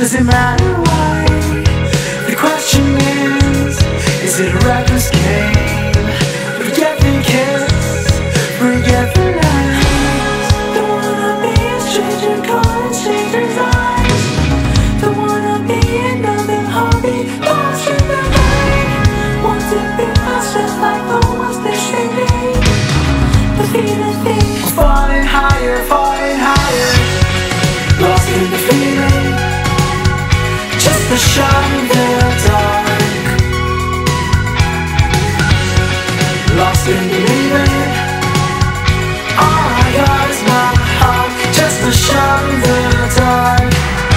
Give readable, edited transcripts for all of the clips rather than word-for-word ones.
Does it matter why? The question is it a reckless game? Forget the kiss, forget the lies. Don't wanna be a stranger caught in stranger's eyes. Don't wanna be another hobby lost in the night. Want to be myself like the ones they say me. The feeling thing, falling higher, lost in the feeling. Just a shot in the dark, lost in believing. All I got is my heart, just a shot in the dark.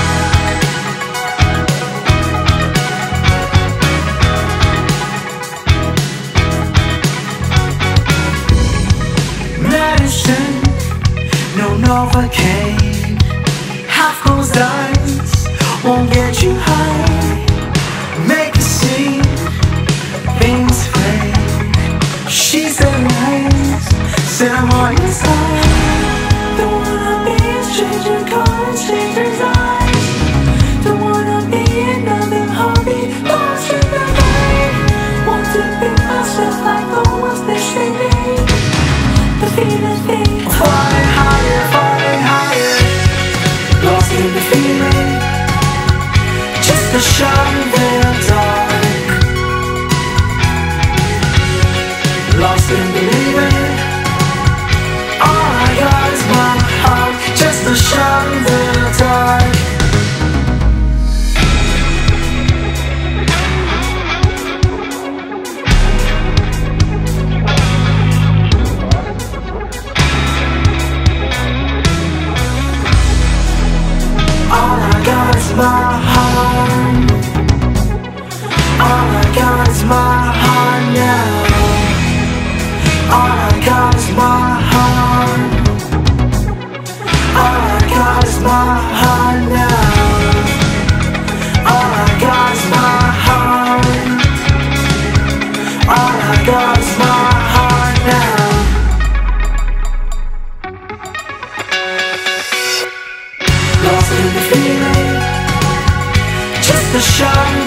Medicine, no Novocaine. Half closed eyes won't get you high. Make a scene, things fade. She said lies, said I'm on your side. Don't wanna be a stranger caught in stranger's eyes. Don't wanna be another hobby lost in the night. Want to be myself like the ones they say me. The feeling thing, flying higher, lost in the feeling. Just a shot in the dark, lost in believing. All I got is my heart, just a shot in the dark. All I got is my heart. All I got is my heart now. All I got is my heart. All I got is my heart now. All I got is my heart. All I got is my heart now. Lost in the feeling, just a shot.